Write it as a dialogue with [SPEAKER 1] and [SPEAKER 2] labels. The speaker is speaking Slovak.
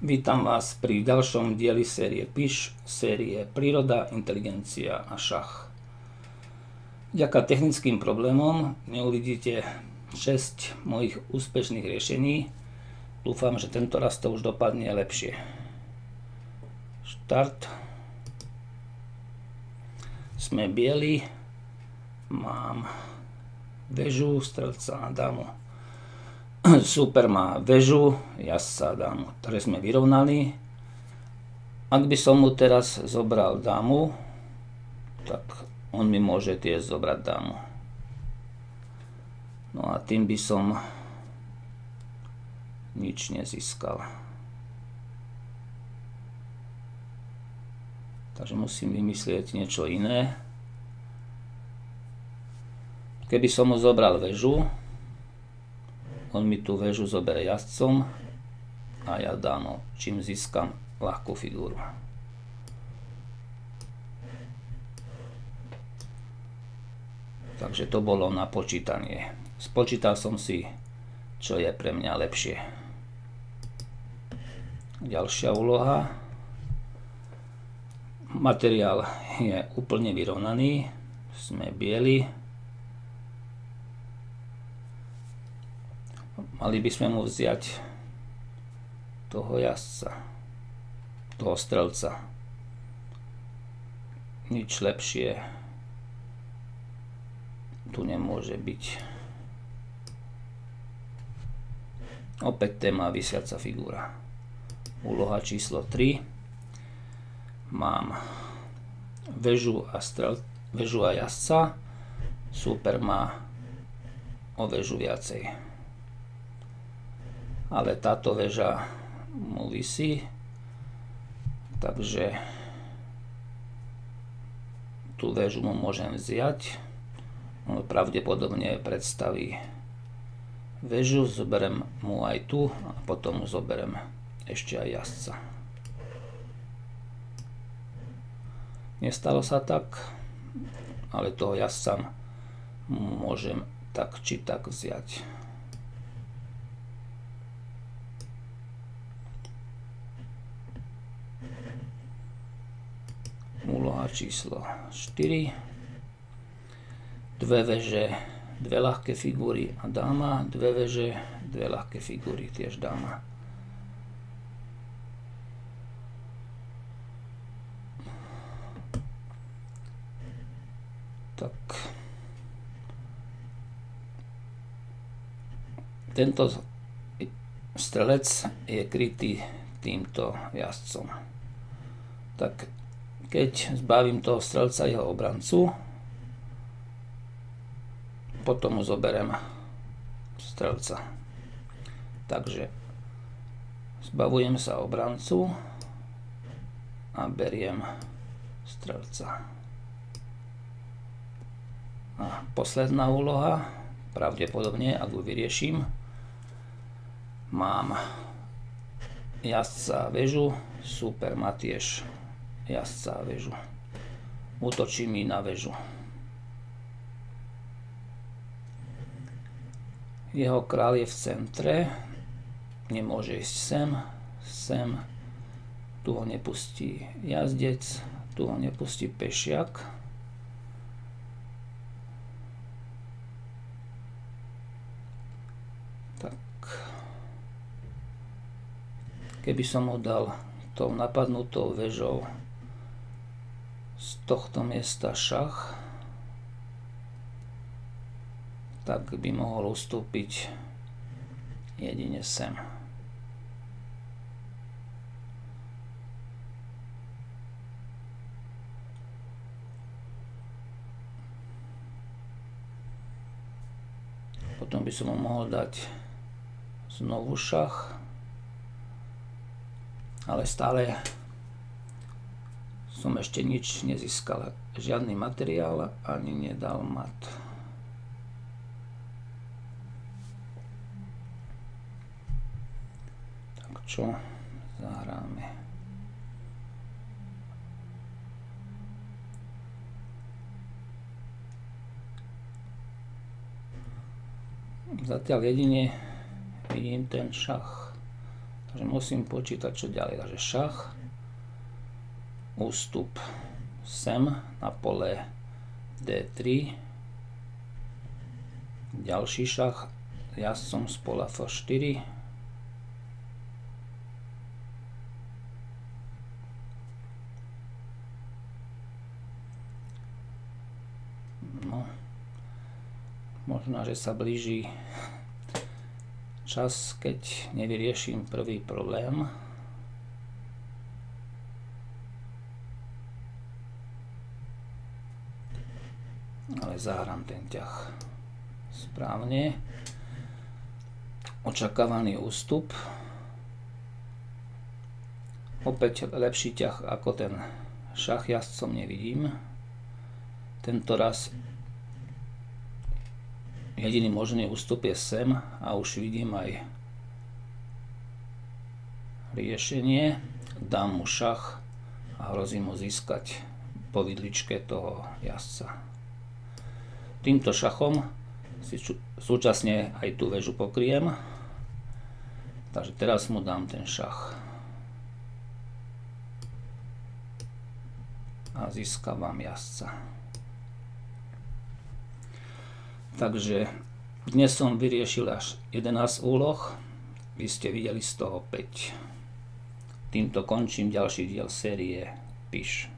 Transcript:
[SPEAKER 1] Vítam vás pri ďalšom dieli série PIŠ, série Príroda, inteligencia a šach. Vďaka technickým problémom neuvidíte 6 mojich úspešných riešení. Dúfam, že tento raz to už dopadne lepšie. Štart. Sme bieli. Mám väžu, strelca a dámu. Super má väžu, jazdca a dámu, ktoré sme vyrovnali. Ak by som mu teraz zobral dámu, tak on mi môže tiež zobrať dámu. No a tým by som nič nezískal. Takže musím vymyslieť niečo iné. Keby som mu zobral väžu, on mi tú väžu zoberie jazdcom a ja dámou, čím získam ľahkú figúru. Takže to bolo na počítanie. Spočítal som si, čo je pre mňa lepšie. Ďalšia úloha. Materiál je úplne vyrovnaný. Sme bieli. Mali by sme mu vziať toho jazdca, toho strelca. Nič lepšie tu nemôže byť. Opäť téma visiaca figúra. Úloha číslo 3. Mám väžu a jazdca. Super má o väžu viacej. Ale táto väža mu visí, takže tú väžu mu môžem vziať. On pravdepodobne predstaví väžu, zoberem mu aj tu a potom mu zoberem ešte aj jazdca. Nestalo sa tak, ale toho jazdca môžem tak či tak vziať. Úloha číslo 4. Dve väže, dve ľahké figúry a dáma. Dve väže, dve ľahké figúry, tiež dáma. Tak. Tento strelec je krytý týmto jazdcom. Tak keď zbavím toho strelca jeho obrancu, potom mu zoberiem strelca. Takže zbavujem sa obrancu a beriem strelca. A posledná úloha, pravdepodobne, ak ju vyrieším, mám jazdca a väžu, super má tiež jazdca a väžu. Útočí mi na väžu. Jeho kráľ je v centre. Nemôže ísť sem. Tu ho nepustí jazdec. Tu ho nepustí pešiak. Tak. Keby som mu dal tou napadnutou väžou z tohto miesta šach, tak by mohol ustúpiť jedine sem. Potom by som mu mohol dať znovu šach, ale stále som ešte nič nezískal. Žiadny materiál ani nedal mat. Tak čo zahráme? Zatiaľ jedine vidím ten šach. Takže musím počítať, čo ďalej. Takže šach, ústup sem na pole D3, ďalší šach jazdcom z pola F4, no, možno, že sa blíži čas, keď nevyrieším prvý problém. Ale zahrám ten ťah správne. Očakávaný ústup. Opäť lepší ťah ako ten šach jazdcom nevidím. Tento raz jediný možný ústup je sem a už vidím aj riešenie. Dám mu šach a hrozí mu získať po vidličke toho jazdca. Týmto šachom si súčasne aj tú väžu pokryjem. Takže teraz mu dám ten šach. A získavam jazdca. Takže dnes som vyriešil až 11 úloh. Vy ste videli z toho 5. Týmto končím ďalší diel série Piš.